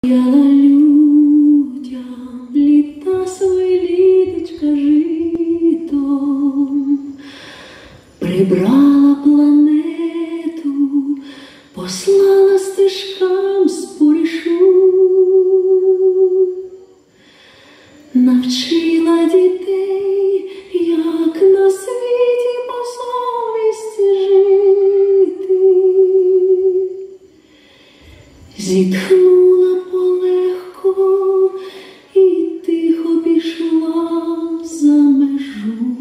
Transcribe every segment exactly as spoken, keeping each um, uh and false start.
Яла людям літа свої літочка житом, прибрала планету, послала стежкам споришу, навчила дітей, як на світі по совісті жити, зітхнула полегко і тихо пішла за межу.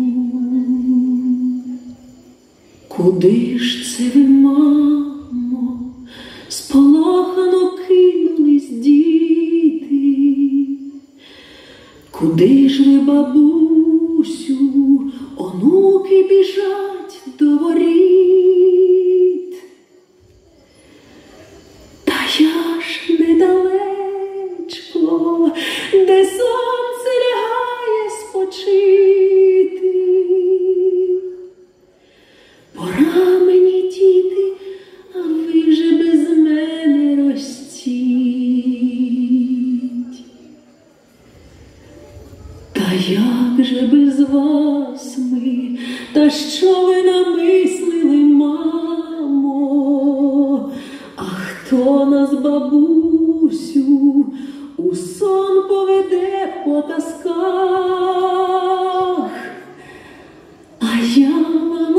Куди ж це ви, мамо, сполохано кинулись діти? Куди ж ви, бабусю, онуки біжать до воріт? Та я ж недалечко, де сонце лягає спочити. Пора мені, діти, а ви вже без мене ростіть. Та як же без вас ми, та що ви намислили, мамо? А хто нас, бабусю, у сон поведе по казках? А я вам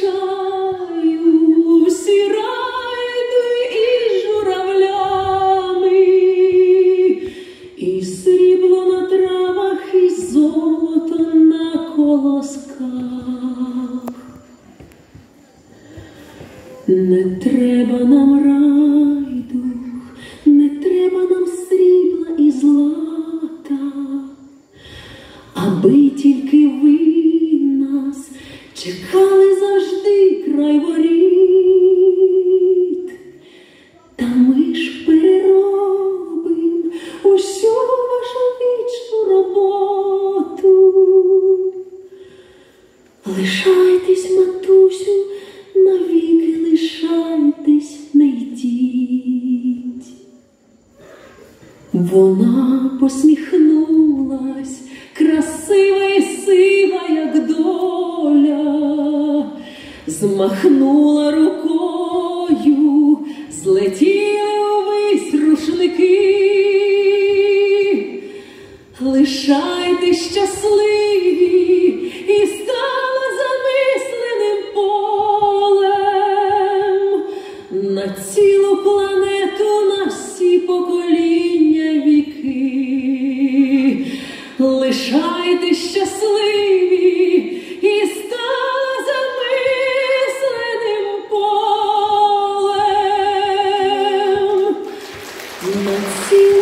лишаю сірайду із журавлями, і срібло на травах, і золото на колосках. Не треба нам райдух, не треба нам срібла і злата, аби тільки ви нас чекали завжди край воріт. Та ми ж переробим усю вашу вічну роботу. Лишайтесь, матусю, навіки лишайтесь, не йдіть. Вона посміхнулась, красива і сива, як доля, змахнула рукою, злетіли увесь рушники. Лишайтесь щасливі, і стала замисленим полем на цілу планету, на всі покоління віки. Лишайтесь щасливі, і стала замисленим полем на цілу